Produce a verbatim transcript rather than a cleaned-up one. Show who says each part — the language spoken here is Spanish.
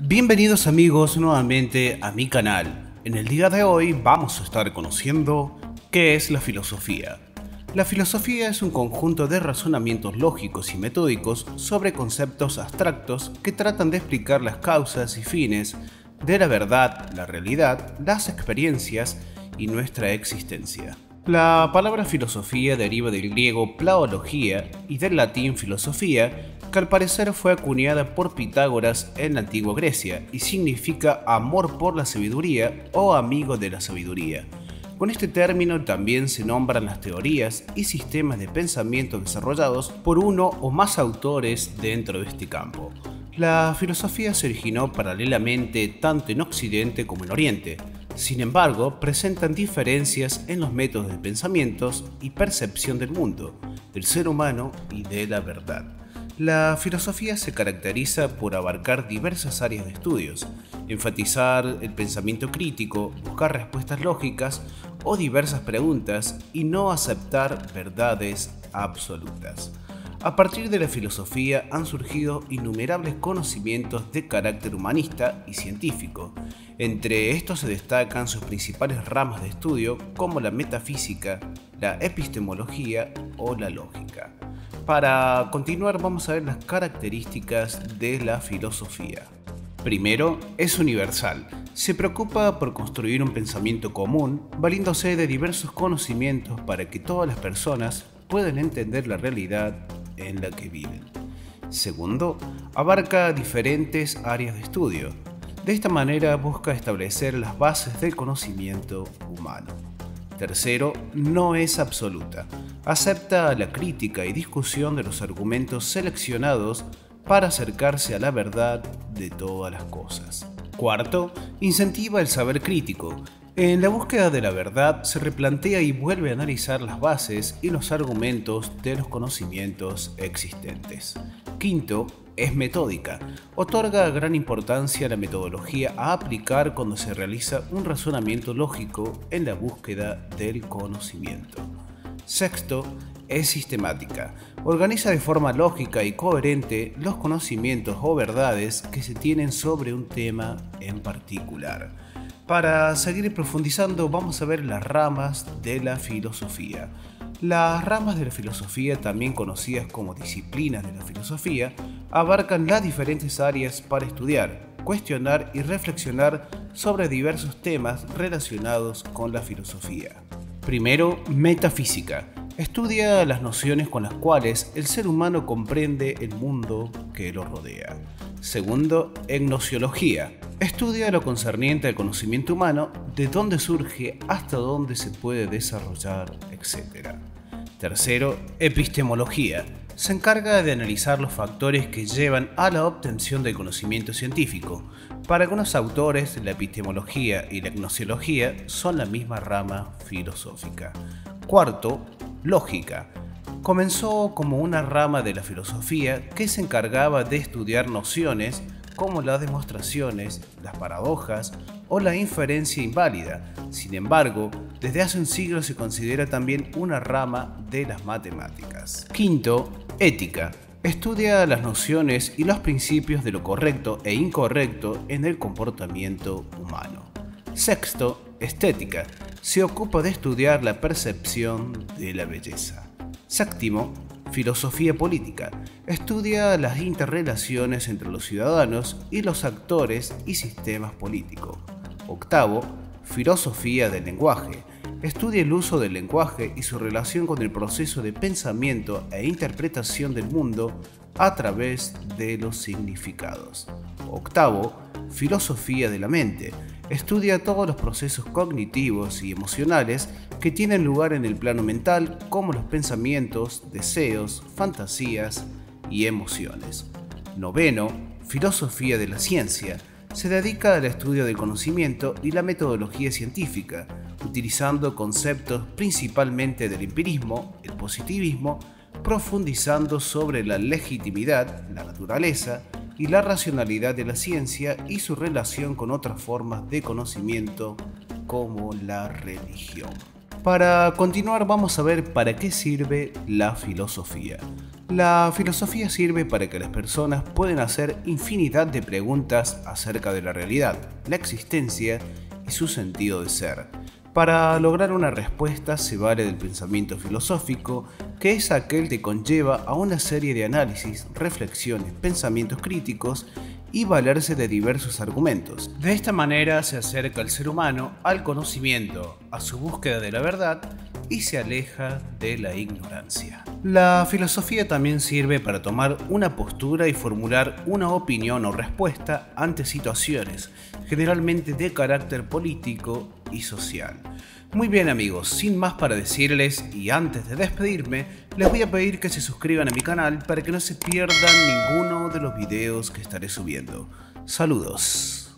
Speaker 1: Bienvenidos amigos nuevamente a mi canal. En el día de hoy vamos a estar conociendo qué es la filosofía. La filosofía es un conjunto de razonamientos lógicos y metódicos sobre conceptos abstractos que tratan de explicar las causas y fines de la verdad, la realidad, las experiencias y nuestra existencia. La palabra filosofía deriva del griego plaología y del latín filosofía, que al parecer fue acuñada por Pitágoras en la antigua Grecia y significa amor por la sabiduría o amigo de la sabiduría. Con este término también se nombran las teorías y sistemas de pensamiento desarrollados por uno o más autores dentro de este campo. La filosofía se originó paralelamente tanto en Occidente como en Oriente. Sin embargo, presentan diferencias en los métodos de pensamientos y percepción del mundo, del ser humano y de la verdad. La filosofía se caracteriza por abarcar diversas áreas de estudios, enfatizar el pensamiento crítico, buscar respuestas lógicas o diversas preguntas y no aceptar verdades absolutas. A partir de la filosofía han surgido innumerables conocimientos de carácter humanista y científico. Entre estos se destacan sus principales ramas de estudio como la metafísica, la epistemología o la lógica. Para continuar vamos a ver las características de la filosofía. Primero, es universal. Se preocupa por construir un pensamiento común, valiéndose de diversos conocimientos para que todas las personas puedan entender la realidad en la que viven. Segundo, abarca diferentes áreas de estudio. De esta manera busca establecer las bases del conocimiento humano. Tercero, no es absoluta. Acepta la crítica y discusión de los argumentos seleccionados para acercarse a la verdad de todas las cosas. Cuarto, incentiva el saber crítico. En la búsqueda de la verdad se replantea y vuelve a analizar las bases y los argumentos de los conocimientos existentes. Quinto, es metódica. Otorga gran importancia a la metodología a aplicar cuando se realiza un razonamiento lógico en la búsqueda del conocimiento. Sexto, es sistemática. Organiza de forma lógica y coherente los conocimientos o verdades que se tienen sobre un tema en particular. Para seguir profundizando vamos a ver las ramas de la filosofía. Las ramas de la filosofía, también conocidas como disciplinas de la filosofía, abarcan las diferentes áreas para estudiar, cuestionar y reflexionar sobre diversos temas relacionados con la filosofía. Primero, metafísica. Estudia las nociones con las cuales el ser humano comprende el mundo que lo rodea. Segundo, gnosiología. Estudia lo concerniente al conocimiento humano, de dónde surge hasta dónde se puede desarrollar, etcétera. Tercero, epistemología. Se encarga de analizar los factores que llevan a la obtención del conocimiento científico. Para algunos autores, la epistemología y la gnosiología son la misma rama filosófica. Cuarto, lógica. Comenzó como una rama de la filosofía que se encargaba de estudiar nociones como las demostraciones, las paradojas o la inferencia inválida. Sin embargo, desde hace un siglo se considera también una rama de las matemáticas. Quinto, ética. Estudia las nociones y los principios de lo correcto e incorrecto en el comportamiento humano. Sexto, estética. Se ocupa de estudiar la percepción de la belleza. Séptimo, filosofía política. Estudia las interrelaciones entre los ciudadanos y los actores y sistemas políticos. Octavo, filosofía del lenguaje. Estudia el uso del lenguaje y su relación con el proceso de pensamiento e interpretación del mundo a través de los significados. Octavo, filosofía de la mente. Estudia todos los procesos cognitivos y emocionales que tienen lugar en el plano mental, como los pensamientos, deseos, fantasías y emociones. Noveno, filosofía de la ciencia. Se dedica al estudio del conocimiento y la metodología científica, utilizando conceptos principalmente del empirismo, el positivismo, profundizando sobre la legitimidad, la naturaleza y la racionalidad de la ciencia y su relación con otras formas de conocimiento como la religión. Para continuar vamos a ver para qué sirve la filosofía. La filosofía sirve para que las personas puedan hacer infinidad de preguntas acerca de la realidad, la existencia y su sentido de ser. Para lograr una respuesta se vale del pensamiento filosófico, que es aquel que conlleva a una serie de análisis, reflexiones, pensamientos críticos y valerse de diversos argumentos. De esta manera se acerca el ser humano al conocimiento, a su búsqueda de la verdad y se aleja de la ignorancia. La filosofía también sirve para tomar una postura y formular una opinión o respuesta ante situaciones, generalmente de carácter político y social. Muy bien amigos, sin más para decirles y antes de despedirme, les voy a pedir que se suscriban a mi canal para que no se pierdan ninguno de los videos que estaré subiendo. Saludos.